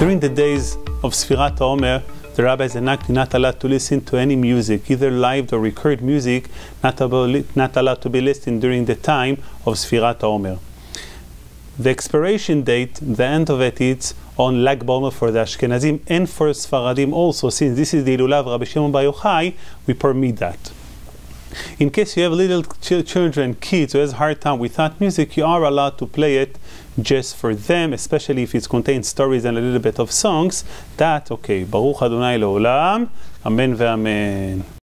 During the days of Sfirat HaOmer, the rabbis are not allowed to listen to any music, either live or recorded music, not allowed to be listened during the time of Sfirat HaOmer. The expiration date, the end of it, is on Lag BaOmer for the Ashkenazim and for Sfaradim also. Since this is the Hilula of Rabbi Shimon Bar Yochai, we permit that. In case you have little children, kids who has a hard time without music, you are allowed to play it just for them, especially if it contains stories and a little bit of songs. That, okay. Baruch Adonai Leolam. Amen ve'amen.